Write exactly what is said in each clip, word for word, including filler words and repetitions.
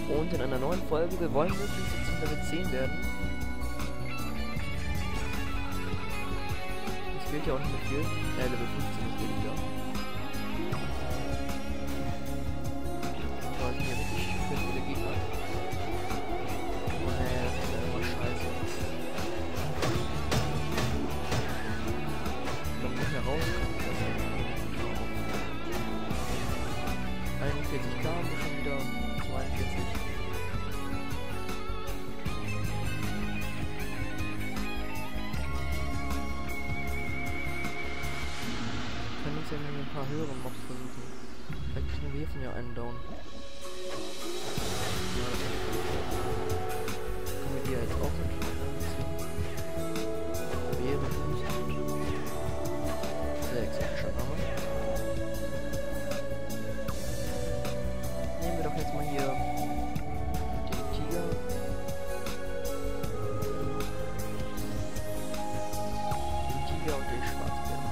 Und in einer neuen Folge, wir wollen wirklich zum Level zehn werden. Das fehlt ja auch nicht mehr viel. Ja, Level fünfzehn ist der wieder. Da sind hier richtig schön viele Gegner. Oh ne, das ist ja immer scheiße. Ich komme nicht mehr raus. einundvierzig K haben wir schon wieder. zweiundvierzig. Wir können uns ja mit ein paar höheren Mobs versuchen. Vielleicht kriegen wir hiervon ja einen down. Ja, das ist gut. Können wir die jetzt auch mit wäre nicht. Sehr exotischer Name. Nehmen wir doch jetzt mal hier den Tiger. Den Tiger und den Schwarzbär.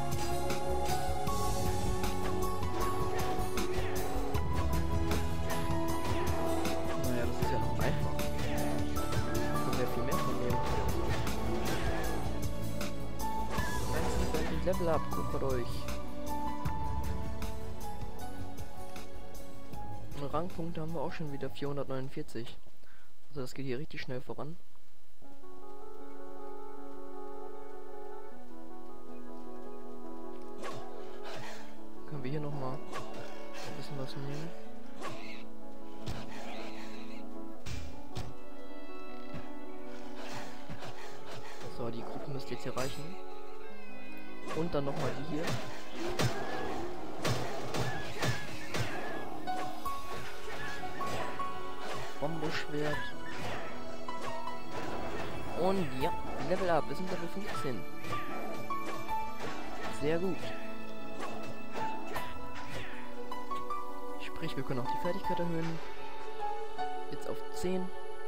Naja, das ist ja noch einfach. Da können wir viel mehr von nehmen. Level up, guckt euch. Und Rangpunkte haben wir auch schon wieder vierhundertneunundvierzig. Also das geht hier richtig schnell voran. Können wir hier nochmal ein bisschen was nehmen. So, die Gruppe müsste jetzt hier reichen. Und dann nochmal die hier. Bomboschwert. Und ja, Level up. Wir sind Level fünfzehn. Sehr gut. Sprich, wir können auch die Fertigkeit erhöhen. Jetzt auf zehn.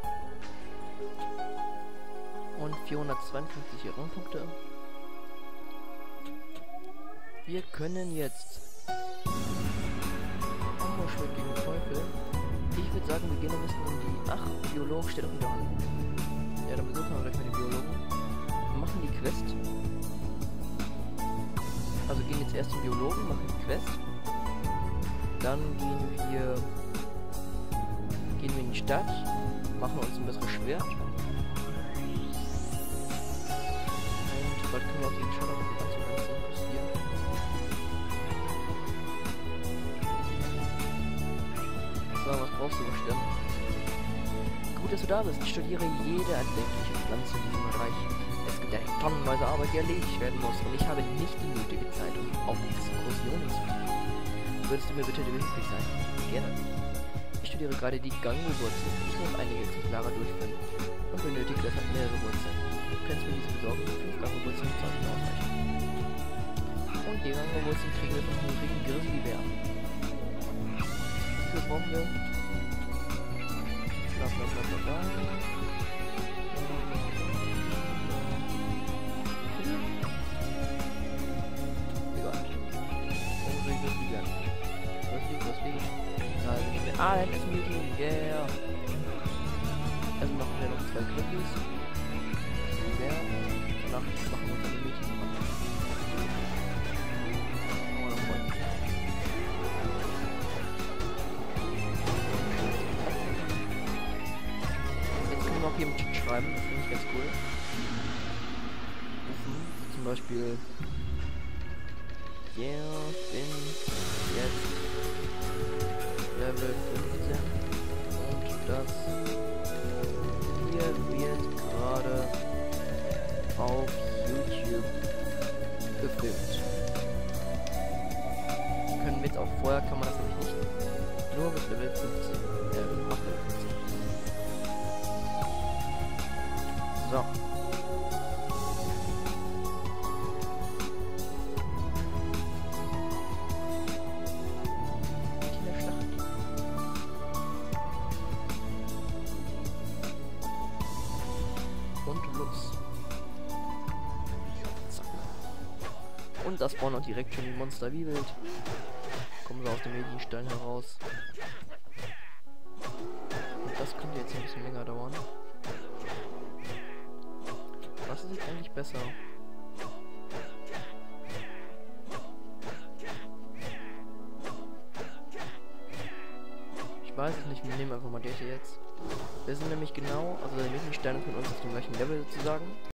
Und vierhundertzweiundfünfzig Rangpunkte. Wir können jetzt Bomboschwert gegen Teufel. Ich würde sagen, wir gehen ein bisschen um die... Ach, Biolog steht auch wieder an. Ja, dann besuchen wir gleich mal die Biologen. Wir machen die Quest. Also gehen jetzt erst zum Biologen, machen die Quest. Dann gehen wir... Gehen wir in die Stadt. Machen uns ein besseres Schwert. Und bald können wir auch den Schaden auf die ganze Ganze interessieren. So, was brauchst du bestimmt? Gut, dass du da bist. Ich studiere jede erdenkliche Pflanze in diesem Bereich. Es gibt ja tonnenweise Arbeit, die erledigt werden muss. Und ich habe nicht die nötige Zeit, um auf Exkursionen zu fliegen. Würdest du mir bitte behilflich sein? Gerne. Ich studiere gerade die Gangu-Wurzel. Ich muss einige Exemplare durchführen und benötige deshalb mehrere Wurzeln. Du kannst mir diese besorgen. Fünf Gangu-Wurzeln sollten ausreichen. Und die Gangu-Wurzeln kriegen wir von hungrigen Grizzlybären. Wie viel brauchen wir? Bla bla bla bla bla. Egal. Hungrige Grizzlybären. Was liegt, was liegt? Na, also nehmen wir... Ah, dann essen wir die. Yeah. Also machen wir noch zwei Grizzlies. Bären. Danach machen wir uns eine Mädchen noch an. Auch hier im Chat schreiben, das finde ich ganz cool. Mhm. Zum Beispiel, yeah, bin jetzt Level fünfzehn und das hier wird gerade auf YouTube gefilmt. Können wir jetzt auch vorher, kann man das nämlich nicht. Nur mit Level fünfzehn. Äh, ab Level fünfzehn. So. Und los. Zack. Und das spawnen auch direkt schon die Monster wie wild. Kommen sie aus dem Medienstein heraus. Und das könnte jetzt ein bisschen länger dauern. Was ist jetzt eigentlich besser? Ich weiß es nicht, wir nehmen einfach mal das hier jetzt. Wir sind nämlich genau, also die nächsten Sterne von uns auf dem gleichen Level sozusagen.